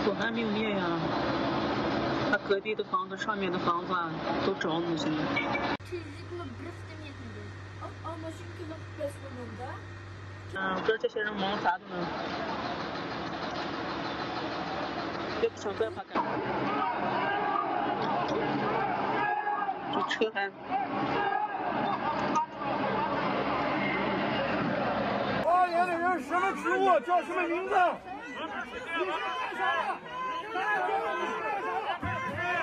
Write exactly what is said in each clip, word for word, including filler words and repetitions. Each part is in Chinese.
我还没有灭呀，他隔壁的房子、上面的房子啊都着了，现在。 嗯，不知道这些人忙啥的呢？也不想办法干。这车还…… 发言的人什么职务？叫什么名字？你是干啥的？干什么？你是干啥的？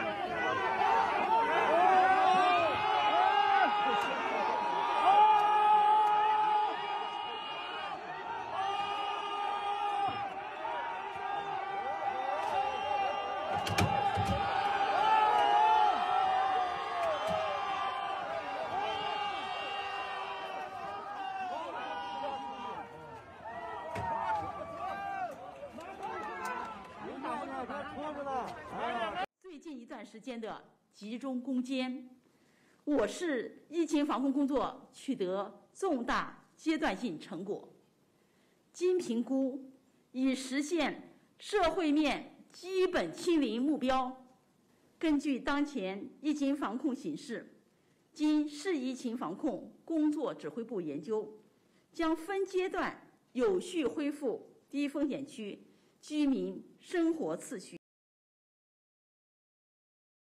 最近一段时间的集中攻坚，我市疫情防控工作取得重大阶段性成果。经评估，已实现社会面基本清零目标。根据当前疫情防控形势，经市疫情防控工作指挥部研究，将分阶段有序恢复低风险区居民生活秩序。